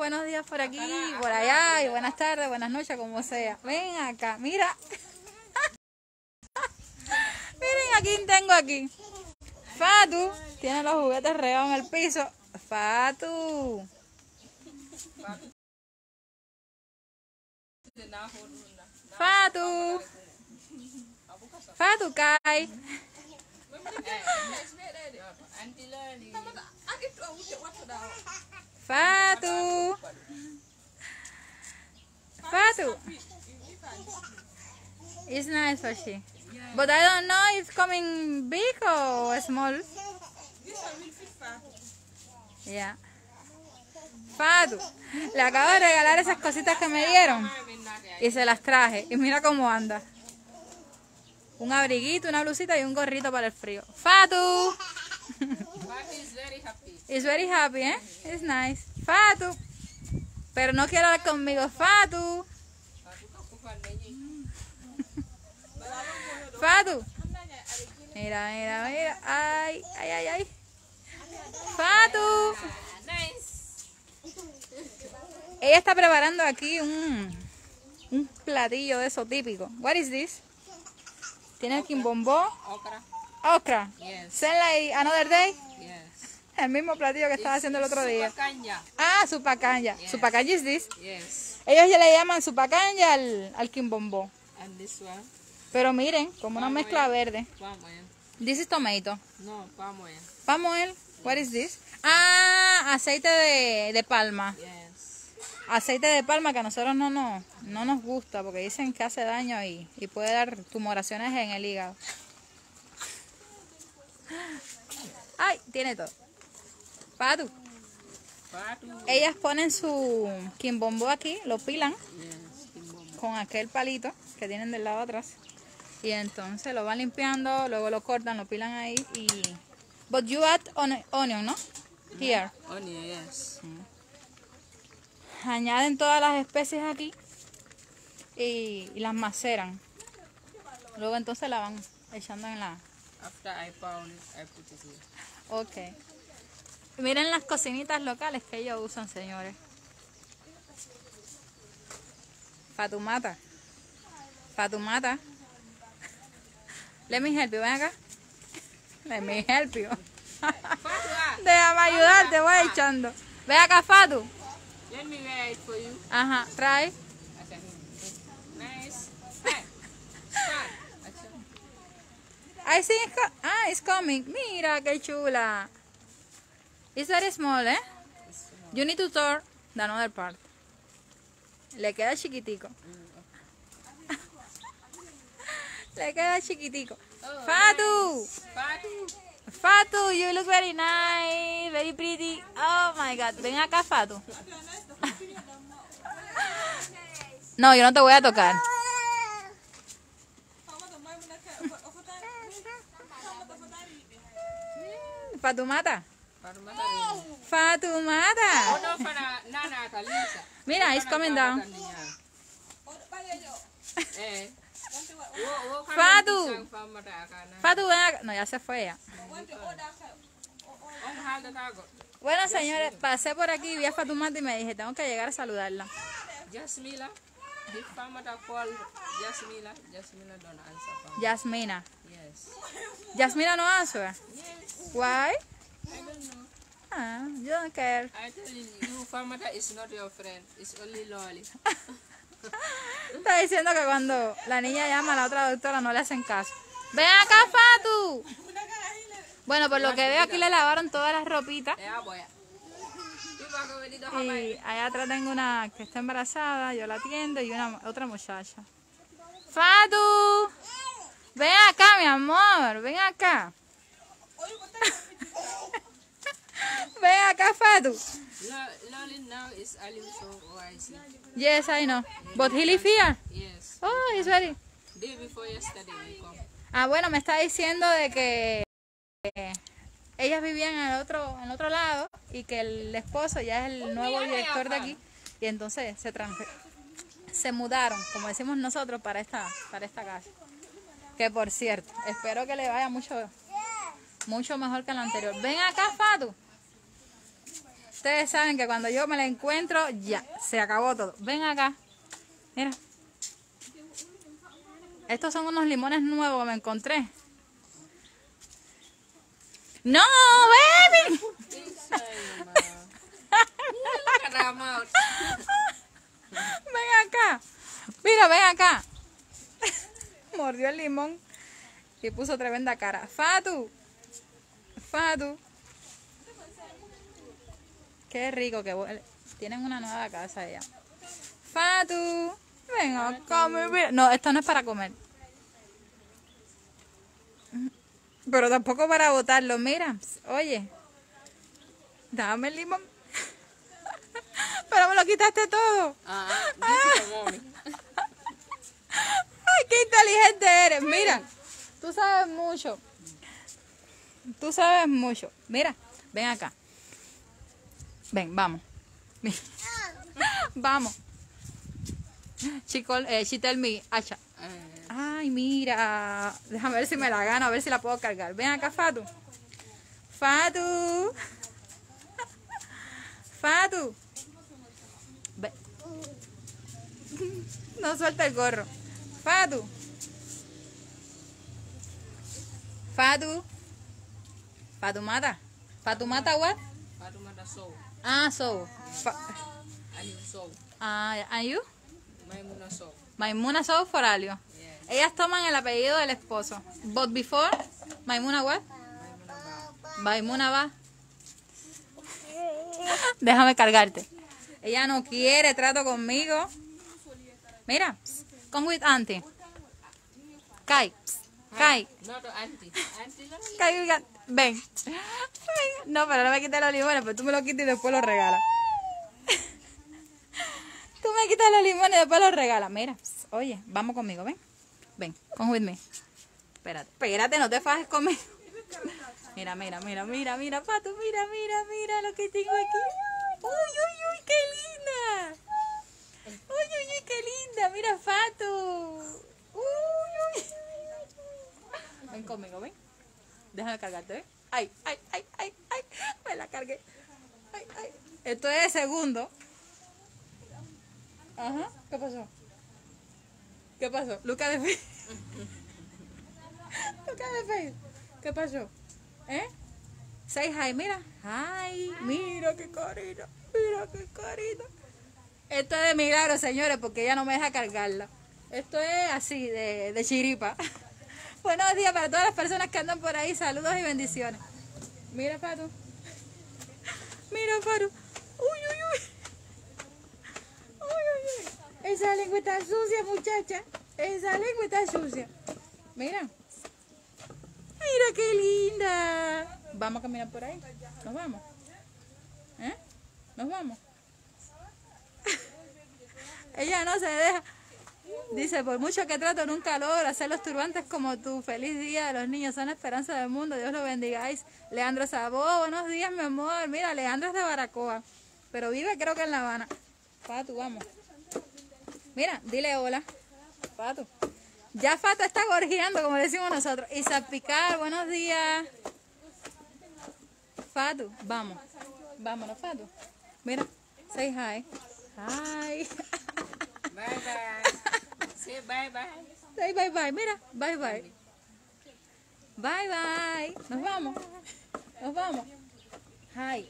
buenos días por aquí, por allá, y buenas tardes, buenas noches, como sea. Ven acá, mira. Miren a quién tengo aquí. Fatu tiene los juguetes regados en el piso. Fatu. Fatu. Fatu Kai. Fatu. Fatu. It's nice for she. But I don't know if it's coming big or small. Yeah. Fatu. Le acabo de regalar esas cositas que me dieron y se las traje. Y mira cómo anda. Un abriguito, una blusita y un gorrito para el frío. Fatu. It's very happy, ¿eh? It's nice. Fatu. Pero no quiere hablar conmigo. Fatu. Fatu. Mira, mira, mira. Ay, ay, ay, ay. Fatu. Ella está preparando aquí un platillo de eso típico. What is this? ¿Tiene quimbombo? Okra. Okra. Yes. Send like another day. Yes. El mismo platillo que estaba haciendo el otro día. Supakanya. Ah, supacanya. Yes. Supacanya is this. Yes. Ellos ya le llaman supacanya al quimbombo. And this one? Pero miren, como una mezcla verde. Palm oil. This is tomato. No, palm oil. Palm oil. What is this? Ah, aceite de palma. Yes. Aceite de palma que a nosotros no nos gusta porque dicen que hace daño y puede dar tumoraciones en el hígado. Ay, tiene todo. Patu. Fatu. Ellas ponen su quimbombo aquí, lo pilan Yes. Kimbombo. con aquel palito que tienen del lado atrás. Y entonces lo van limpiando, luego lo cortan, lo pilan ahí y... But you add onion, ¿no? Here. Onion, yes. Añaden todas las especies aquí y las maceran. Luego entonces la van echando en la... After I pound it, I put it here. Ok. Miren las cocinitas locales que ellos usan, señores. Fatumata. Fatumata. Let me help you. Ven acá. Let me help you. Déjame ayudar, te voy echando. Ven acá, Fatu. Let me wear it for you. Ajá, try. Okay. Nice. Hey. Start. I think it's coming. Mira qué chula. It's very small, ¿eh? You need to turn the another part. Le queda chiquitico. Le queda chiquitico. Oh, Fatu. nice. Fatu. Fatu, you look very nice, very pretty. Oh my God. Ven acá, Fatu. No, yo no te voy a tocar. Fatumata. Parmata rin. Fatumata. Ono para nana ka Lisa. Mira, it's coming down. Eh. Fatu. Fatu, ven acá. No, ya se fue ya. Bueno, señores, pasé por aquí, vi a Fatumata y me dije, tengo que llegar a saludarla. Jasmila. The farmer call Jasmila. Jasmila don't answer. Yasmina. Yes. Yasmina no answer. Yes. Why? I don't know. Ah, you don't care. I tell you, farmer is not your friend. It's only Lolly. Está diciendo que cuando la niña llama a la otra doctora no le hacen caso. ¡Ven acá, Fatu! Bueno, por lo que veo aquí le lavaron todas las ropitas. Yeah, boy. Y allá atrás tengo una que está embarazada, yo la atiendo y otra muchacha. ¡Fatu! Ven acá, mi amor, ven acá. Ven acá, Fatu. Lolly now is Alim so OIC. Yes, I know. But he live here. Yes. Oh, he's very... Day before yesterday we come. Ah, bueno, me está diciendo de que ellas vivían en el otro lado y que el esposo ya es el nuevo director de aquí y entonces se mudaron, como decimos nosotros, para esta casa. Que por cierto, espero que le vaya mucho mejor que la anterior. Ven acá, Fatu. Ustedes saben que cuando yo me la encuentro, ya, se acabó todo. Ven acá. Mira. Estos son unos limones nuevos que me encontré. ¡No, baby! Ven acá. Mira, ven acá. Mordió el limón y puso tremenda cara. Fatu. Fatu. Qué rico que huele. Tienen una nueva casa ya. Fatu. Ven acá, mira. No, esto no es para comer. Pero tampoco para botarlo. Mira, oye. Dame el limón. Pero me lo quitaste todo. Ay, qué inteligente eres. Mira, tú sabes mucho. Tú sabes mucho. Mira, ven acá. Ven, vamos. Vamos. She tell me, Asha. Ay, mira. Déjame ver si me la gano, a ver si la puedo cargar. Ven acá, Fatu. Fatu. Fatu. Ve. No suelta el gorro. Fatu. Fatu. Fatumata. Fatumata what? Fatumata soul. Ah, so. And you soul. And you? Maimuna soul. Maimuna so for Alio. Yeah. Ellas toman el apellido del esposo. But before, Maimuna what? Maimuna va. Déjame cargarte. Ella no quiere trato conmigo. Mira, come with auntie. Kai. Kai. No to auntie. Auntie, no. Kai, ven. No, pero no me quites los limones, pero tú me los quitas y después los regalas. Tú me quitas los limones y después los regalas. Mira, oye, vamos conmigo, ven. Ven, come with me. Espérate, no te fajes conmigo. Mira, Fatu, mira lo que tengo aquí. Uy, qué linda. Uy, qué linda. Mira, Fatu. Uy. Ven conmigo, ven. Déjame cargarte, ven. Ay. Me la cargué. Ay. Esto es de segundo. Ajá, ¿qué pasó? Look at the face. ¿Qué pasó? Say hi, mira. Hi, mira qué carita. Esto es de milagro, señores, porque ella no me deja cargarla. Esto es así, de chiripa. Buenos días para todas las personas que andan por ahí. Saludos y bendiciones. Mira, Fatu. Uy. Esa lengua está sucia, muchacha. Mira. Mira qué linda. Vamos a caminar por ahí. Nos vamos. Nos vamos. Ella no se deja. Dice, por mucho que trato, nunca logro hacer los turbantes como tú. Feliz día de los niños, son la esperanza del mundo. Dios los bendigáis. Leandro Sabó, buenos días, mi amor. Mira, Leandro es de Baracoa, pero vive creo que en La Habana. Fatu, vamos. Mira, dile hola. Fatu. Ya Fatu está gorjeando, como decimos nosotros. Y salpicar, buenos días. Fatu, vamos. Vámonos, Fatu. Mira, say hi. Hi. Bye. Say bye. Say bye. Mira, bye. Bye. Nos vamos. Hi.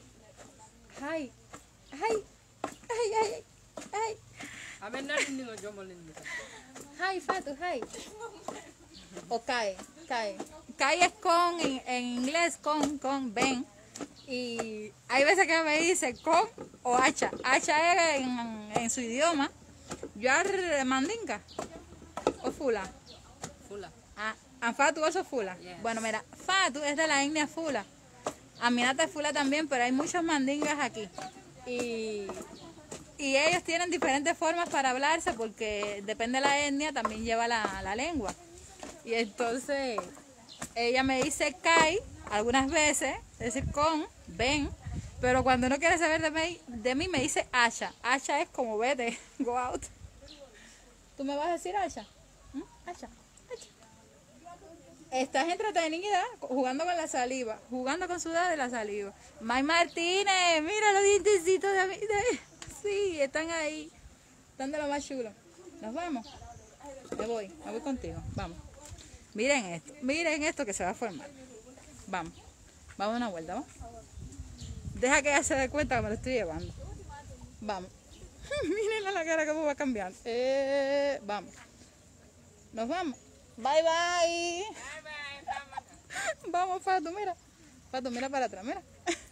Hi, Fatu, hi. O Kai. Kai es con, en inglés, con, ven. Y hay veces que me dice con o hacha. Hacha es en su idioma. You are mandinga o fula. And Fatu also fula. Yes. Bueno, mira, Fatu es de la etnia fula. Aminata es fula también, pero hay muchos mandingas aquí. Y ellos tienen diferentes formas para hablarse porque depende de la etnia, también lleva la lengua. Y entonces ella me dice kai algunas veces, es decir, con, ven, pero cuando no quiere saber de mí me dice Asha. Asha es como vete, go out. ¿Tú me vas a decir Asha? Asha. estás entretenida jugando con la saliva, jugando con sudada de la saliva. May Martínez, mira los dientecitos de mí. Sí, están ahí, están de lo más chulo. Nos vamos. Me voy contigo, vamos. Miren esto que se va a formar. Vamos a una vuelta, ¿vamos? Deja que ella se dé cuenta que me lo estoy llevando. Vamos. Miren la cara cómo va cambiando. Vamos. Nos vamos. Bye, bye. Vamos, Fatu, mira. Fatu, mira para atrás, mira.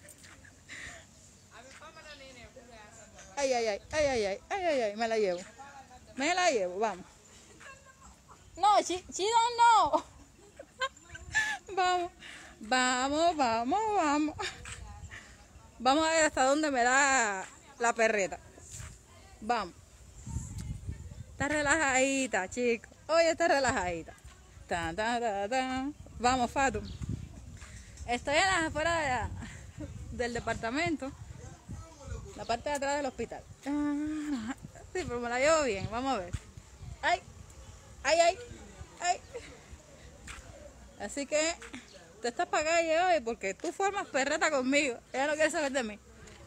Ay, me la llevo, vamos. No, she don't know. Vamos. Vamos a ver hasta dónde me da la perreta. Vamos. Está relajadita, chicos. Hoy está relajadita. Vamos, Fatu. Estoy en las afueras del departamento. La parte de atrás del hospital. Sí, pero me la llevo bien. Vamos a ver. Ay. Así que tú estás para calle hoy porque tú formas perreta conmigo. Ella no quiere saber de mí.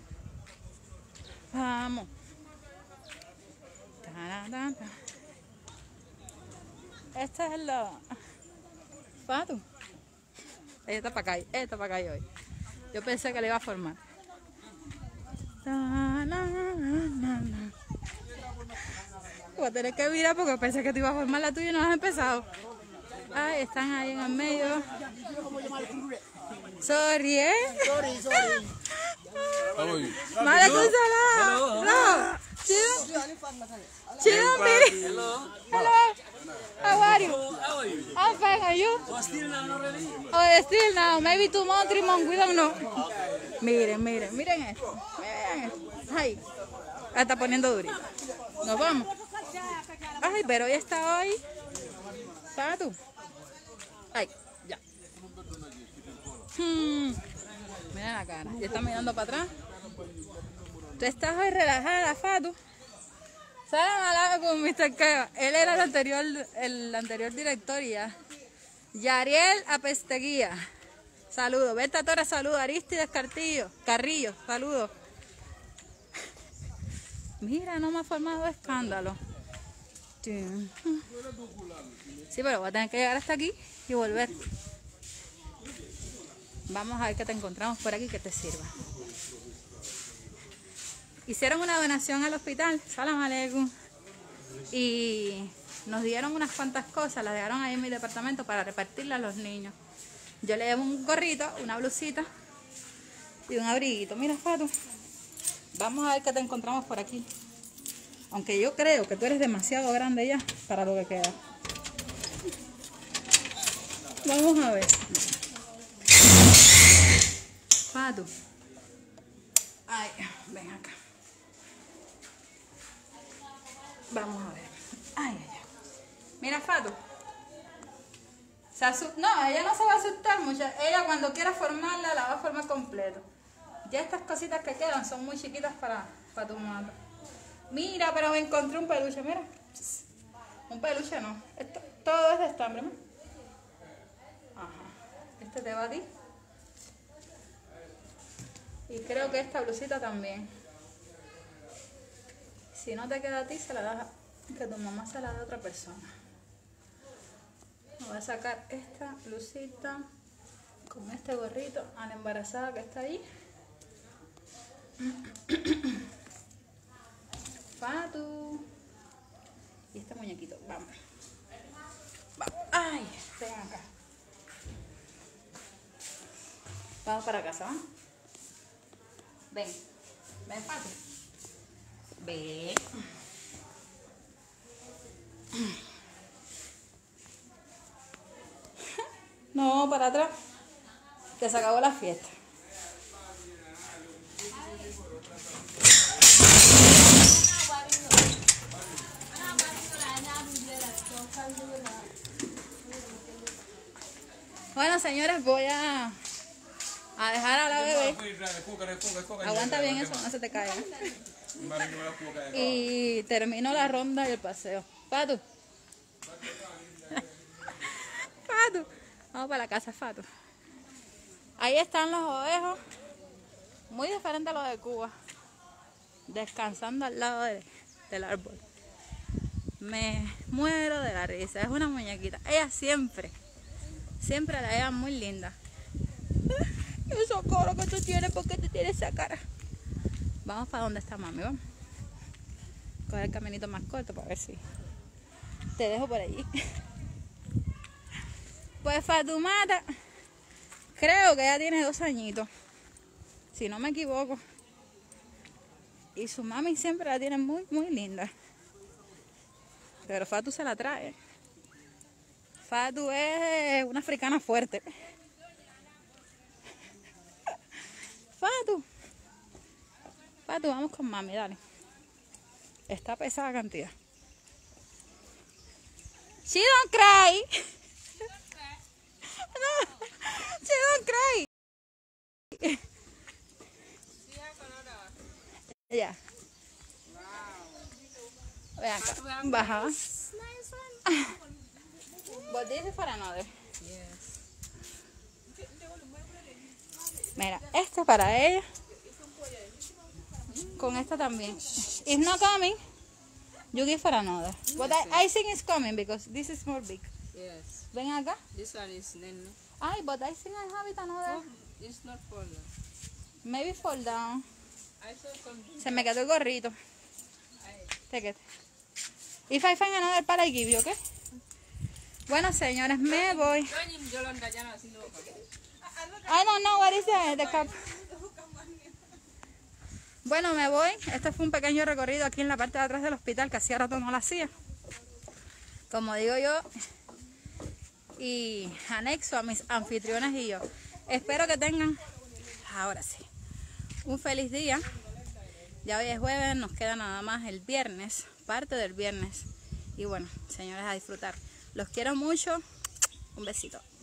Vamos. Esta es la Fatu. Ella está para calle hoy. Yo pensé que le iba a formar. Voy a tener que mirar porque pensé que te iba a formar la tuya y no has empezado. Ay, están ahí en el medio. Sorry, ¿eh? Sorry. Malaikum salam. No. Chido, Miri. Hello. How are you? I'm fine, are you? Oh, still now. Maybe tomorrow, 3 months, we don't know. Miren esto. Ay, la está poniendo durita. Nos vamos. Ay, pero hoy está hoy. Fatu. Ay, ya. Mira la cara. Ya está mirando para atrás. Tú estás hoy relajada, Fatu. Salam alaikum, Mr. Keva. Él era el anterior director ya. Yariel Apesteguía. Saludos. Berta Torres, saludos. Aristides Carrillo, saludos. Mira, no me ha formado escándalo. Sí, pero voy a tener que llegar hasta aquí y volver. Vamos a ver qué te encontramos por aquí que te sirva. Hicieron una donación al hospital, salam aleikum, y nos dieron unas cuantas cosas, las dejaron ahí en mi departamento para repartirlas a los niños. Yo le llevo un gorrito, una blusita y un abriguito. Mira, Fatu, vamos a ver qué te encontramos por aquí. Aunque yo creo que tú eres demasiado grande ya para lo que queda. Vamos a ver. Fatu. Ay, ven acá. Vamos a ver. Ay. Mira, Fatu. No, ella no se va a asustar mucho. Ella cuando quiera formarla, la va a formar completo. Ya estas cositas que quedan son muy chiquitas para tu mamá. Mira, pero me encontré un peluche, mira. Un peluche no. Todo es de estambre, ¿no? Ajá. Este te va a ti. Y creo que esta blusita también. Si no te queda a ti, se la das que tu mamá se la da a otra persona. Voy a sacar esta blusita con este gorrito a la embarazada que está ahí. Fatu. Y este muñequito. Vamos. Ay, ven acá. Vamos para casa, ¿va? Ven, Fatu. Ven. No, para atrás. Que se acabó la fiesta. Bueno, señores, voy a dejar a la bebé. Aguanta bien eso, no se te caiga. Y termino la ronda y el paseo. Patu. Patu. Vamos para la casa de Fatu. Ahí están los ovejos, muy diferente a los de Cuba, descansando al lado del árbol. Me muero de la risa, es una muñequita. Ella siempre la lleva muy linda. Eso coro que tú tienes, ¿por qué tú tienes esa cara? Vamos para donde está mami, vamos. Coger el caminito más corto para ver si te dejo por allí. Pues Fatumata, creo que ya tiene 2 añitos, si no me equivoco. Y su mami siempre la tiene muy, muy linda. Pero Fatu se la trae. Fatu es una africana fuerte. Fatu, vamos con mami, dale. Está pesada cantidad. She don't cry. No, she don't cry. Ya. Vean acá. Baja. But this is for another. Yes. Mira, esta para ella. Con esta también. It's not coming. You give for another. But I think it's coming because this is more big. Yes. Ven acá. This one is nene. Ay, but I think I have it another. Oh, it's not for now. Maybe fall down. I saw some. Se me quedó el gorrito. Take it. If I find another part, I give you, okay? Bueno, señores, me voy. I don't know what is the cup. Bueno, me voy. Este fue un pequeño recorrido aquí en la parte de atrás del hospital, que hacía rato no lo hacía. Como digo yo, y anexo a mis anfitriones y yo. Espero que tengan, ahora sí, un feliz día. Ya hoy es jueves, nos queda nada más el viernes, parte del viernes. Y bueno, señores, a disfrutar. Los quiero mucho. Un besito.